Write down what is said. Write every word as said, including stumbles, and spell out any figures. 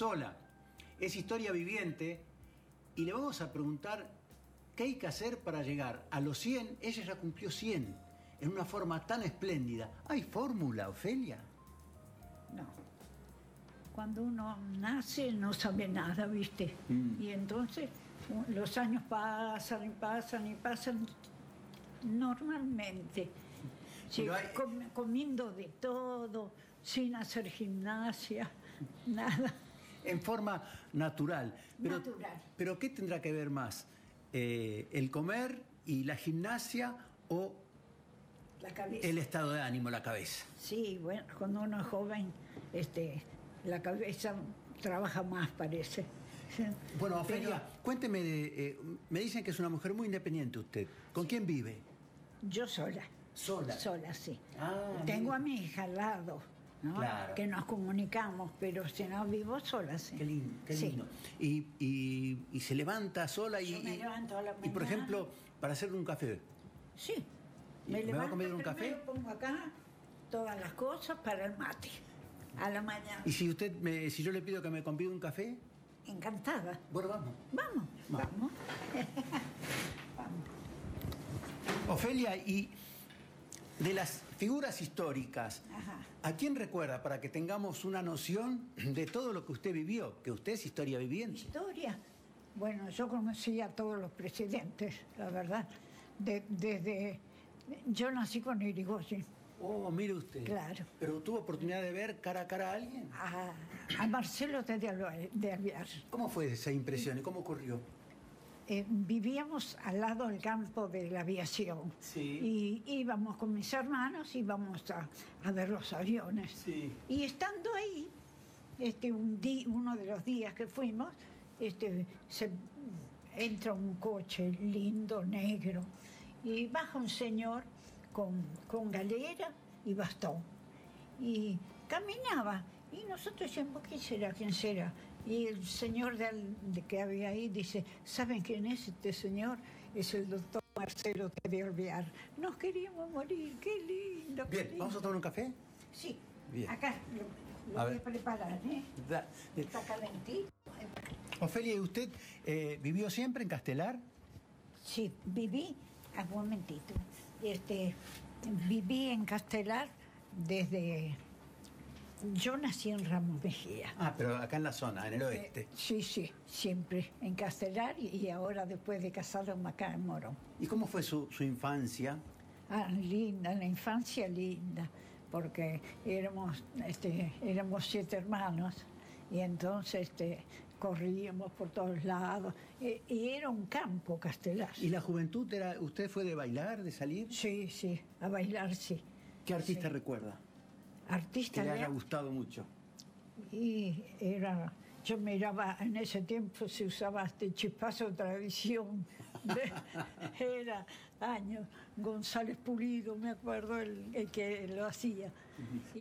sola. Es historia viviente y le vamos a preguntar qué hay que hacer para llegar a los cien. Ella ya cumplió cien en una forma tan espléndida. ¿Hay fórmula, Ofelia? No. Cuando uno nace no sabe nada, ¿viste? Mm. Y entonces los años pasan y pasan y pasan normalmente. Sí, hay... com comiendo de todo, sin hacer gimnasia, nada. En forma natural. Pero, natural. ¿Pero qué tendrá que ver más? Eh, ¿El comer y la gimnasia o la cabeza? El estado de ánimo, la cabeza. Sí, bueno, cuando uno es joven, este, la cabeza trabaja más, parece. Bueno, Ofelia, Pero, cuénteme, de, eh, me dicen que es una mujer muy independiente usted. ¿Con sí. quién vive? Yo sola. ¿Sola? Sola, sí. Ah, Tengo bien. a mi hija al lado, ¿no? Claro. Que nos comunicamos, pero si no vivo sola, sí. Qué lindo, qué lindo. Sí. Y, y, y se levanta sola y... Yo me levanto a la mañana. Y, por ejemplo, para hacerle un café. Sí. Me, ¿Me va a comer un café? Pongo acá todas las cosas para el mate, a la mañana. ¿Y si usted me, si yo le pido que me convide un café? Encantada. Bueno, vamos. Vamos, vamos. Vamos. Vamos. Ofelia, y de las figuras históricas, Ajá. ¿a quién recuerda para que tengamos una noción de todo lo que usted vivió? Que usted es historia viviente. ¿Historia? Bueno, yo conocí a todos los presidentes, la verdad. De, desde... Yo nací con Irigoyen. Oh, mire usted. Claro. ¿Pero tuvo oportunidad de ver cara a cara a alguien? A, a Marcelo de Alvear. ¿Cómo fue esa impresión y cómo ocurrió? Eh, vivíamos al lado del campo de la aviación. Sí. Y íbamos con mis hermanos, íbamos a, a ver los aviones. Sí. Y estando ahí, este, un día, uno de los días que fuimos, este, se entra un coche lindo, negro, y baja un señor con, con galera y bastón. Y caminaba. Y nosotros decíamos, ¿quién será? ¿Quién será? Y el señor de, de que había ahí dice, ¿saben quién es este señor? Es el doctor Marcelo de Alvear. Nos queríamos morir, qué lindo. Qué Bien, lindo. ¿vamos a tomar un café? Sí. Bien. Acá lo, lo a voy ver. a preparar, ¿eh? Da, de... Está calentito. Ofelia, ¿y usted eh, vivió siempre en Castelar? Sí, viví, un momentito, este, viví en Castelar desde... Yo nací en Ramos Mejía. Ah, pero acá en la zona, en el oeste. Eh, sí, sí, siempre en Castelar y, y ahora después de casarme acá en Morón. ¿Y cómo fue su, su infancia? Ah, linda, la infancia linda, porque éramos, este, éramos siete hermanos y entonces este, corríamos por todos lados y, y era un campo Castelar. ¿Y la juventud era, usted fue de bailar, de salir? Sí, sí, a bailar sí. ¿Qué artista sí. recuerda? Artista que le de... haya gustado mucho. Y era, yo miraba, en ese tiempo se usaba este chispazo de tradición, de, era años, González Pulido, me acuerdo el, el que lo hacía. Uh-huh.